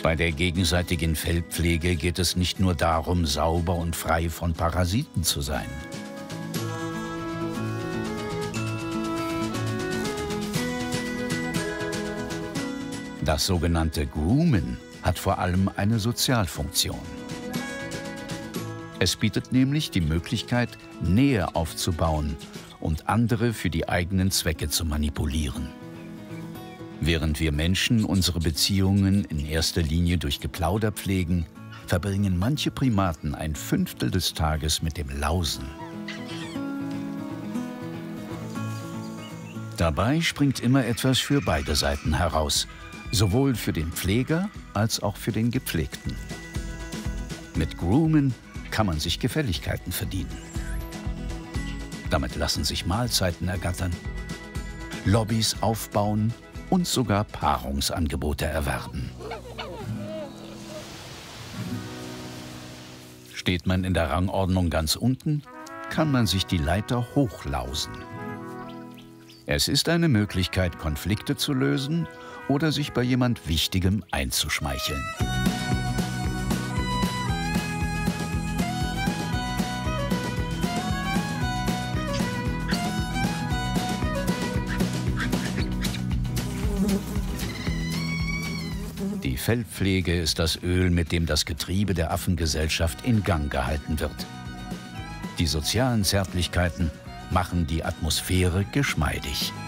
Bei der gegenseitigen Fellpflege geht es nicht nur darum, sauber und frei von Parasiten zu sein. Das sogenannte Groomen hat vor allem eine Sozialfunktion. Es bietet nämlich die Möglichkeit, Nähe aufzubauen und andere für die eigenen Zwecke zu manipulieren. Während wir Menschen unsere Beziehungen in erster Linie durch Geplauder pflegen, verbringen manche Primaten ein Fünftel des Tages mit dem Lausen. Dabei springt immer etwas für beide Seiten heraus, sowohl für den Pfleger als auch für den Gepflegten. Mit Groomen kann man sich Gefälligkeiten verdienen. Damit lassen sich Mahlzeiten ergattern, Lobbys aufbauen und sogar Paarungsangebote erwerben. Steht man in der Rangordnung ganz unten, kann man sich die Leiter hochlausen. Es ist eine Möglichkeit, Konflikte zu lösen oder sich bei jemand Wichtigem einzuschmeicheln. Die Fellpflege ist das Öl, mit dem das Getriebe der Affengesellschaft in Gang gehalten wird. Die sozialen Zärtlichkeiten machen die Atmosphäre geschmeidig.